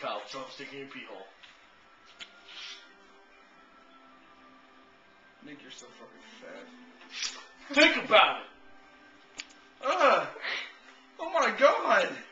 Kyle Trump sticking your pee hole. Nick, you're so fucking fat. Think about it. Ugh. Oh my god.